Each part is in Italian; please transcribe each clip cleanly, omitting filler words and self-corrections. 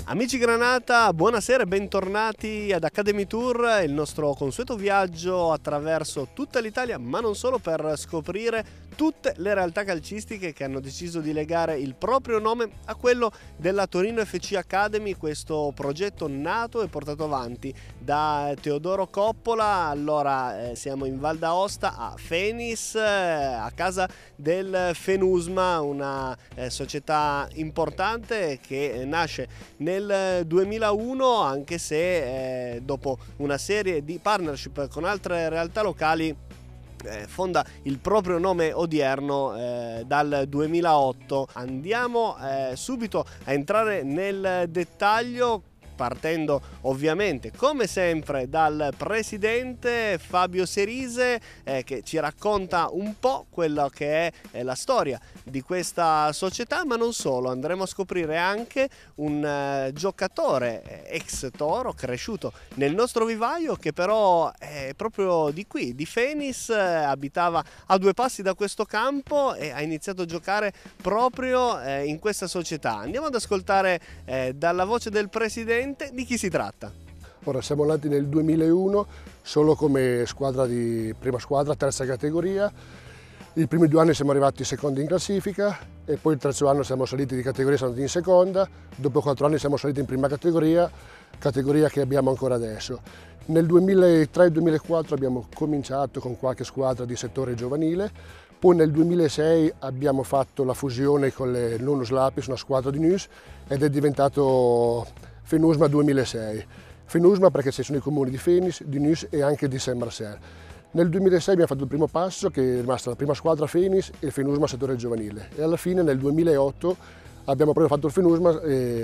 Amici Granata, buonasera e bentornati ad Academy Tour, il nostro consueto viaggio attraverso tutta l'Italia, ma non solo, per scoprire tutte le realtà calcistiche che hanno deciso di legare il proprio nome a quello della Torino FC Academy, questo progetto nato e portato avanti da Teodoro Coppola. Allora siamo in Val d'Aosta a Fenis, a casa del Fenusma, una società importante che nasce nel 2001, anche se dopo una serie di partnership con altre realtà locali fonda il proprio nome odierno dal 2008. Andiamo subito a entrare nel dettaglio, partendo ovviamente come sempre dal presidente Fabio Serise, che ci racconta un po' quella che è la storia di questa società, ma non solo. Andremo a scoprire anche un giocatore ex Toro, cresciuto nel nostro vivaio, che però è proprio di qui, di Fenis, abitava a due passi da questo campo e ha iniziato a giocare proprio in questa società. Andiamo ad ascoltare dalla voce del presidente di chi si tratta. Ora siamo nati nel 2001 solo come prima squadra, terza categoria. I primi 2 anni siamo arrivati secondi in classifica e poi il terzo anno siamo saliti di categoria, siamo andati in seconda. Dopo 4 anni siamo saliti in prima categoria che abbiamo ancora adesso. Nel 2003-2004 abbiamo cominciato con qualche squadra di settore giovanile, poi nel 2006 abbiamo fatto la fusione con le Nunus Lapis, una squadra di Nus, ed è diventato Fenusma 2006. Fenusma perché ci sono i comuni di Fenis, di Nus e anche di Saint-Marcel. Nel 2006 abbiamo fatto il primo passo, che è rimasta la prima squadra Fenis e il Fenusma settore giovanile, e alla fine nel 2008 abbiamo proprio fatto il Fenusma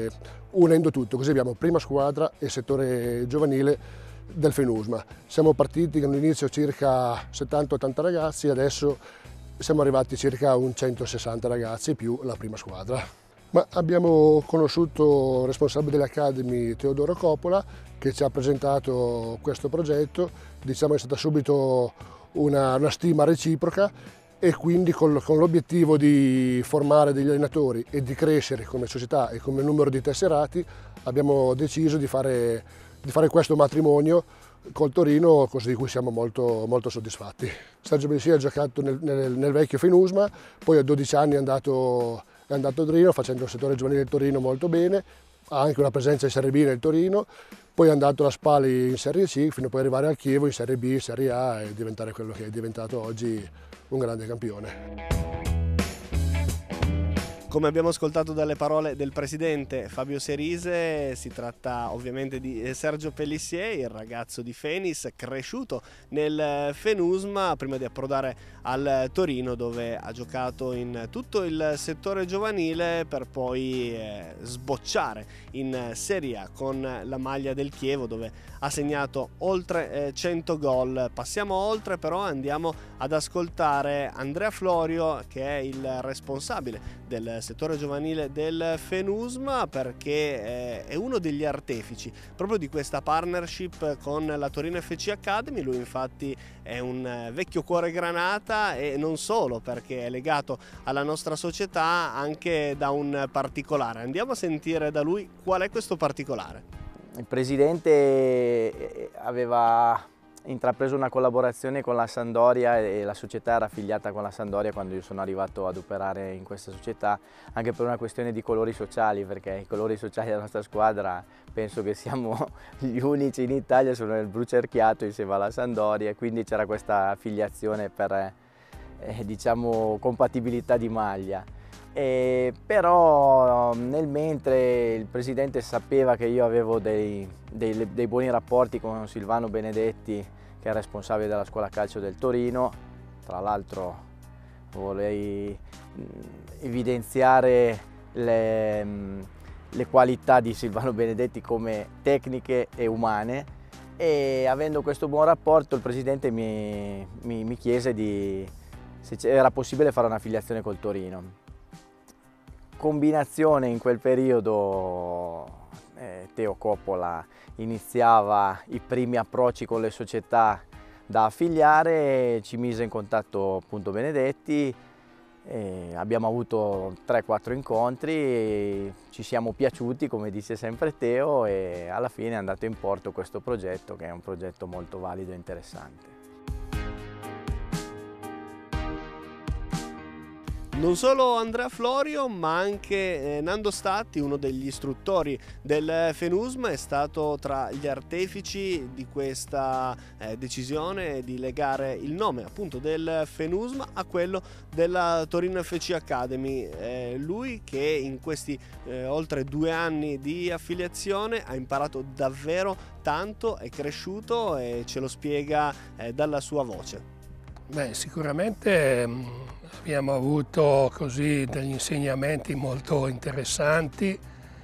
unendo tutto, così abbiamo prima squadra e settore giovanile del Fenusma. Siamo partiti all'inizio circa 70-80 ragazzi, adesso siamo arrivati circa a un 160 ragazzi più la prima squadra. Ma abbiamo conosciuto il responsabile dell'Academy, Teodoro Coppola, che ci ha presentato questo progetto. Diciamo è stata subito una stima reciproca, e quindi con l'obiettivo di formare degli allenatori e di crescere come società e come numero di tesserati, abbiamo deciso di fare questo matrimonio col Torino, cosa di cui siamo molto, molto soddisfatti. Sergio Belsì ha giocato nel vecchio Fenusma, poi a 12 anni è andato a Torino facendo il settore giovanile del Torino molto bene, ha anche una presenza in Serie B nel Torino, poi è andato alla Spali in Serie C fino a poi arrivare al Chievo in Serie B, Serie A e diventare quello che è diventato oggi, un grande campione. Come abbiamo ascoltato dalle parole del presidente Fabio Serise, si tratta ovviamente di Sergio Pellissier, il ragazzo di Fenis, cresciuto nel Fenusma prima di approdare al Torino, dove ha giocato in tutto il settore giovanile per poi sbocciare in Serie A con la maglia del Chievo, dove ha segnato oltre 100 gol. Passiamo oltre, però andiamo ad ascoltare Andrea Florio, che è il responsabile del settore giovanile del Fenusma, perché è uno degli artefici proprio di questa partnership con la Torino FC Academy. Lui infatti è un vecchio cuore granata, e non solo, perché è legato alla nostra società anche da un particolare. Andiamo a sentire da lui qual è questo particolare. Il presidente aveva intrapreso una collaborazione con la Sampdoria e la società era affiliata con la Sampdoria quando io sono arrivato ad operare in questa società, anche per una questione di colori sociali, perché i colori sociali della nostra squadra penso che siamo gli unici in Italia, sono il blu cerchiato insieme alla Sampdoria, e quindi c'era questa affiliazione per diciamo compatibilità di maglia. Però nel mentre il presidente sapeva che io avevo dei buoni rapporti con Silvano Benedetti, che è responsabile della scuola calcio del Torino. Tra l'altro vorrei evidenziare le qualità di Silvano Benedetti come tecniche e umane, e avendo questo buon rapporto il presidente mi chiese se era possibile fare un'affiliazione col Torino. Combinazione in quel periodo, Teo Coppola iniziava i primi approcci con le società da affiliare, ci mise in contatto appunto Benedetti Abbiamo avuto 3-4 incontri, ci siamo piaciuti come dice sempre Teo, e alla fine è andato in porto questo progetto, che è un progetto molto valido e interessante. Non solo Andrea Florio, ma anche Nando Statti, uno degli istruttori del FENUSM, è stato tra gli artefici di questa decisione di legare il nome appunto del FENUSM a quello della Torino FC Academy. Lui che in questi oltre 2 anni di affiliazione ha imparato davvero tanto, è cresciuto e ce lo spiega dalla sua voce. Beh, sicuramente abbiamo avuto così degli insegnamenti molto interessanti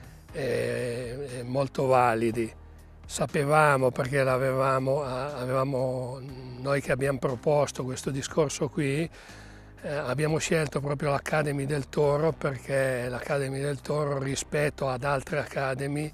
e molto validi. Sapevamo, perché avevamo noi che abbiamo proposto questo discorso qui, abbiamo scelto proprio l'Academy del Toro, perché l'Academy del Toro rispetto ad altre Academy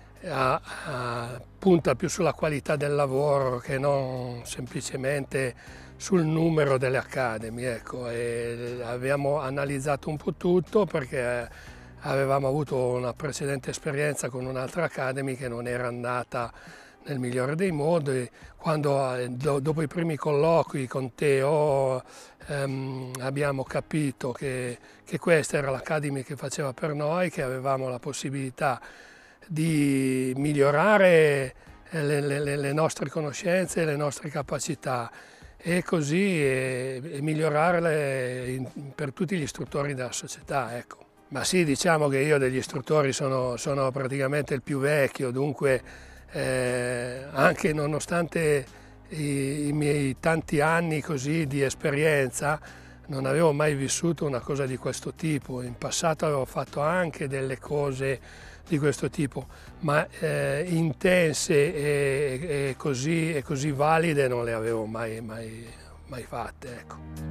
punta più sulla qualità del lavoro che non semplicemente sul numero delle Academy, ecco. E abbiamo analizzato un po' tutto, perché avevamo avuto una precedente esperienza con un'altra Academy che non era andata nel migliore dei modi. Quando dopo i primi colloqui con Teo abbiamo capito che questa era l'Academy che faceva per noi, che avevamo la possibilità di migliorare le nostre conoscenze e le nostre capacità, e così migliorarle per tutti gli istruttori della società, ecco. Ma sì, diciamo che io degli istruttori sono praticamente il più vecchio, dunque anche nonostante i miei tanti anni così di esperienza, non avevo mai vissuto una cosa di questo tipo. In passato avevo fatto anche delle cose di questo tipo, ma intense e così valide non le avevo mai fatte, ecco.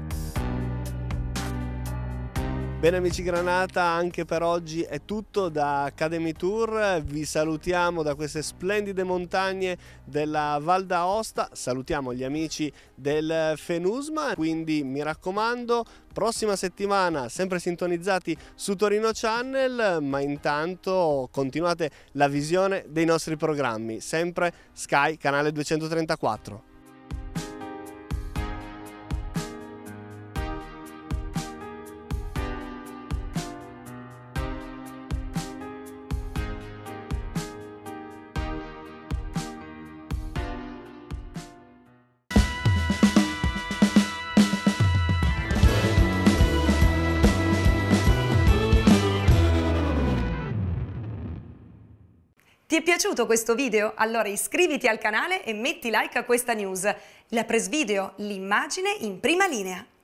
Bene amici Granata, anche per oggi è tutto da Academy Tour. Vi salutiamo da queste splendide montagne della Val d'Aosta, salutiamo gli amici del FENUSM, quindi mi raccomando, prossima settimana sempre sintonizzati su Torino Channel, ma intanto continuate la visione dei nostri programmi, sempre Sky canale 234. Ti è piaciuto questo video? Allora iscriviti al canale e metti like a questa news. La Press Video, l'immagine in prima linea.